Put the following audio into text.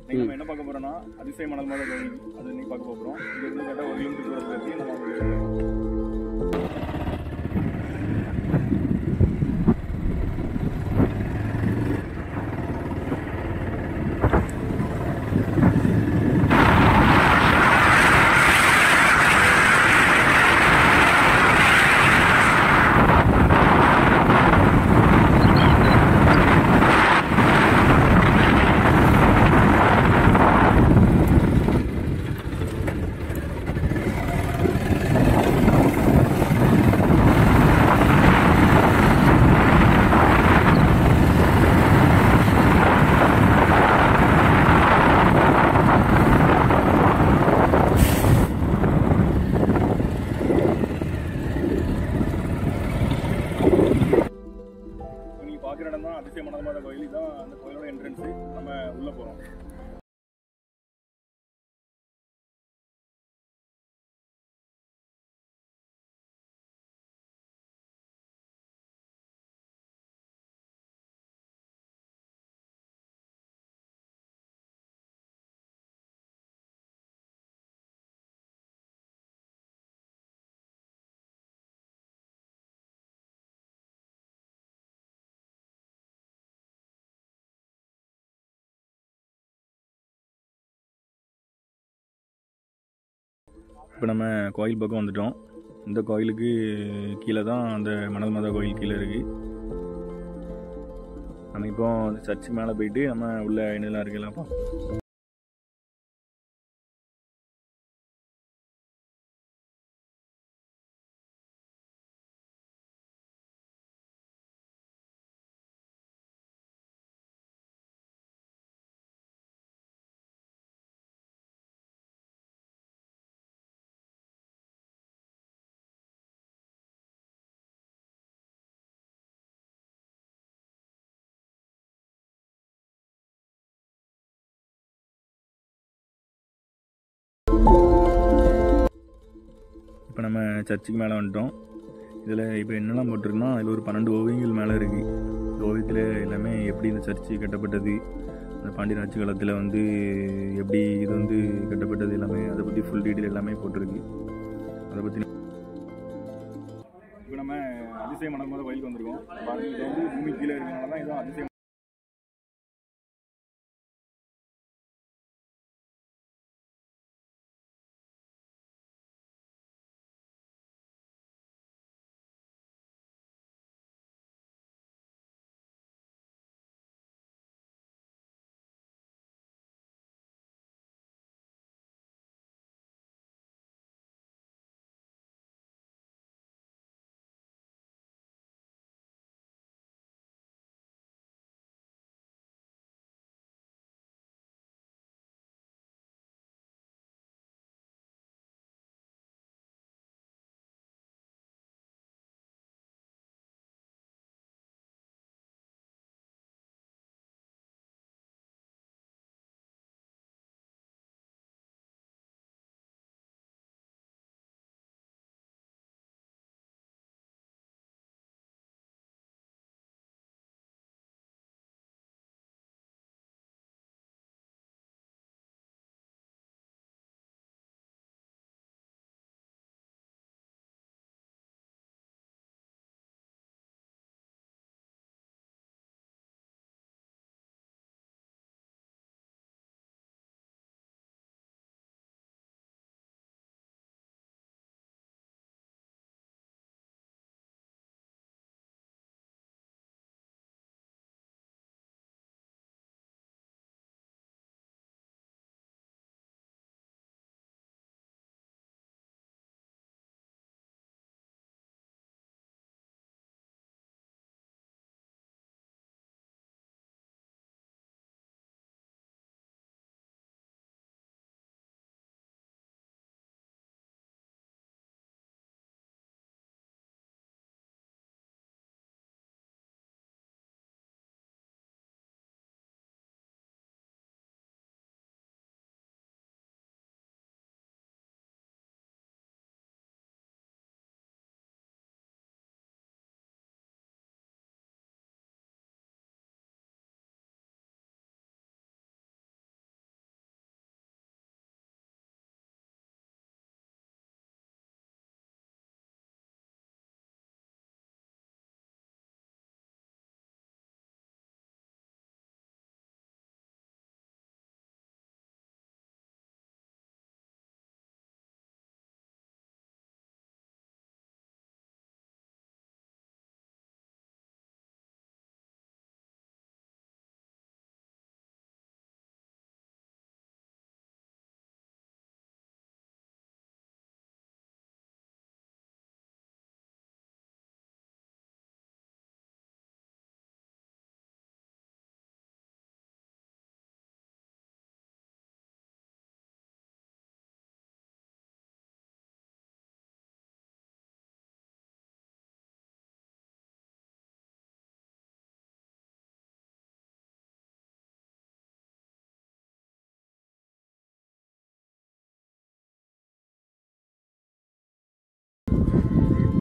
இன்னைக்கு நம்ம என்ன பார்க்க போறோம்னா அதிசய மணல் மாதா கோயில். அது இன்னைக்கு பார்க்க போகிறோம். இங்கிருந்து கேட்டால் 1 கிலோமீட்டர் தூரத்தில் இருக்கு. நம்ம பார்க்குற இடம் தான் அதிசய மணல் மாதா கோயில். தான் அந்த கோயிலோட என்ட்ரன்ஸு. நம்ம உள்ளே போகிறோம். இப்போ நம்ம கோயில் பக்கம் வந்துட்டோம். இந்த கோயிலுக்கு கீழே தான் அந்த மணல் மாதா கோயில் கீழே இருக்குது. நம்ம இப்போ சர்ச்சுக்கு மேலே போயிட்டு நம்ம உள்ள என்னெல்லாம் இருக்குல்லாம் பார்ப்போம். இப்போ நம்ம சர்ச்சுக்கு மேலே வந்துட்டோம். இதில் இப்போ என்னெல்லாம் போட்டிருக்குன்னா இதில் ஒரு 12 ஓவியங்கள் மேலே இருக்குது. இந்த ஓவியத்தில் எல்லாமே எப்படி இந்த சர்ச்சு கட்டப்பட்டது, இந்த பாண்டியராட்சி காலத்தில் வந்து எப்படி இது வந்து கட்டப்பட்டது எல்லாமே அதை பற்றி ஃபுல் டீட்டெயில் எல்லாமே போட்டிருக்கு. அதை பற்றி இப்போ நம்ம அதிசய மணல் மாதா கோயிலுக்கு வந்திருக்கோம். பாருங்கள், இது வந்து பூமி கீழே இருக்கிறனால தான் இதுவும் அதிசயம்.